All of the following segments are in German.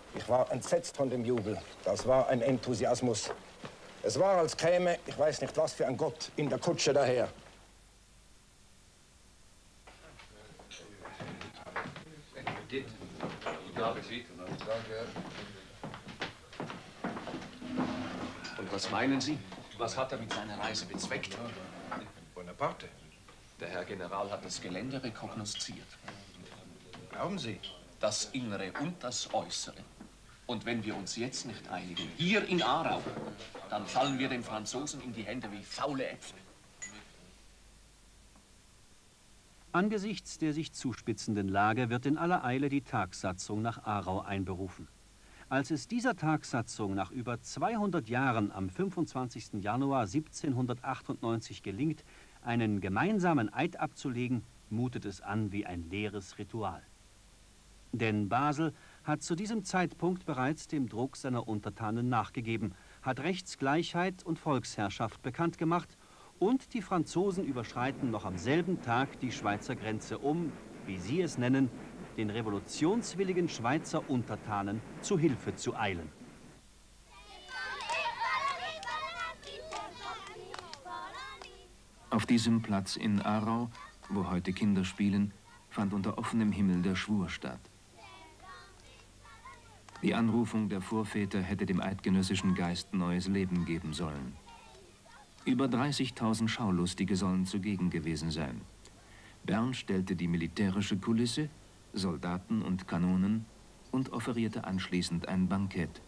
Ich war entsetzt von dem Jubel. Das war ein Enthusiasmus. Es war, als käme, ich weiß nicht was für ein Gott, in der Kutsche daher. Und was meinen Sie? Was hat er mit seiner Reise bezweckt? Bonaparte. Der Herr General hat das Gelände rekognosziert. Glauben Sie? Das Innere und das Äußere. Und wenn wir uns jetzt nicht einigen, hier in Aarau, dann fallen wir den Franzosen in die Hände wie faule Äpfel. Angesichts der sich zuspitzenden Lage wird in aller Eile die Tagsatzung nach Aarau einberufen. Als es dieser Tagsatzung nach über 200 Jahren am 25. Januar 1798 gelingt, einen gemeinsamen Eid abzulegen, mutet es an wie ein leeres Ritual. Denn Basel hat zu diesem Zeitpunkt bereits dem Druck seiner Untertanen nachgegeben, hat Rechtsgleichheit und Volksherrschaft bekannt gemacht und die Franzosen überschreiten noch am selben Tag die Schweizer Grenze, um, wie sie es nennen, den revolutionswilligen Schweizer Untertanen zu Hilfe zu eilen. Auf diesem Platz in Aarau, wo heute Kinder spielen, fand unter offenem Himmel der Schwur statt. Die Anrufung der Vorväter hätte dem eidgenössischen Geist neues Leben geben sollen. Über 30.000 Schaulustige sollen zugegen gewesen sein. Bern stellte die militärische Kulisse, Soldaten und Kanonen und offerierte anschließend ein Bankett.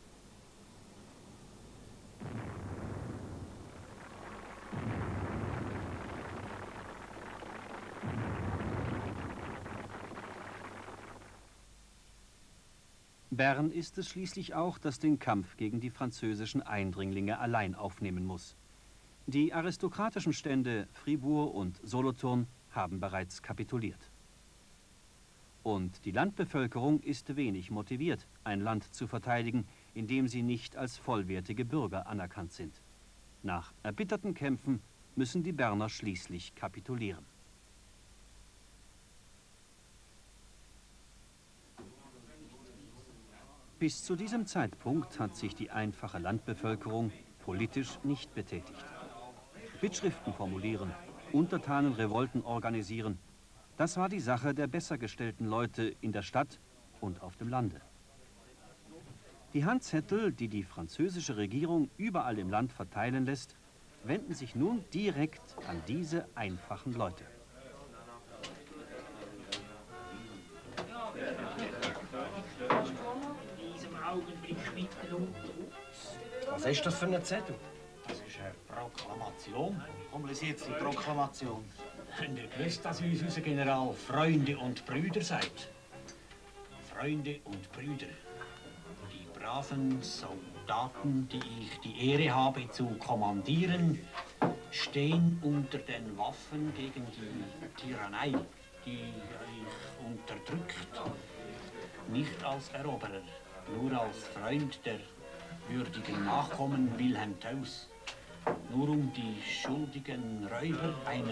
Bern ist es schließlich auch, das den Kampf gegen die französischen Eindringlinge allein aufnehmen muss. Die aristokratischen Stände Fribourg und Solothurn haben bereits kapituliert. Und die Landbevölkerung ist wenig motiviert, ein Land zu verteidigen, in dem sie nicht als vollwertige Bürger anerkannt sind. Nach erbitterten Kämpfen müssen die Berner schließlich kapitulieren. Bis zu diesem Zeitpunkt hat sich die einfache Landbevölkerung politisch nicht betätigt. Bittschriften formulieren, Untertanenrevolten organisieren, das war die Sache der besser gestellten Leute in der Stadt und auf dem Lande. Die Handzettel, die die französische Regierung überall im Land verteilen lässt, wenden sich nun direkt an diese einfachen Leute. Was ist das für ein Zettel? Das ist eine Proklamation. Komm, lies jetzt die Proklamation. Und ihr wisst, dass uns unser General Freunde und Brüder sagt. Freunde und Brüder. Die braven Soldaten, die ich die Ehre habe zu kommandieren, stehen unter den Waffen gegen die Tyrannei, die euch unterdrückt. Nicht als Eroberer, nur als Freund der würdigen Nachkommen Wilhelm Tells. Nur um die schuldigen Räuber einer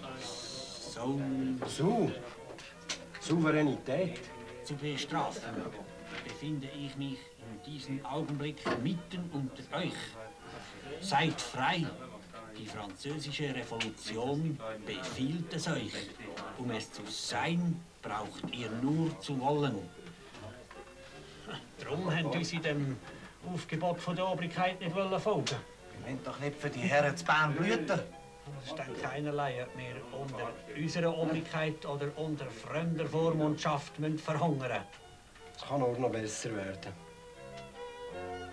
Souveränität zu bestrafen, befinde ich mich in diesem Augenblick mitten unter euch. Seid frei! Die französische Revolution befiehlt es euch. Um es zu sein, braucht ihr nur zu wollen. Darum haben uns in dem Aufgebot von der Obrigkeit nicht folgen. Wir wollen doch nicht für die Herren zu Bern blüten. Das ist dann keinerlei, ob wir unter unserer Obrigkeit oder unter fremder Vormundschaft verhungern müssen. Es kann nur noch besser werden.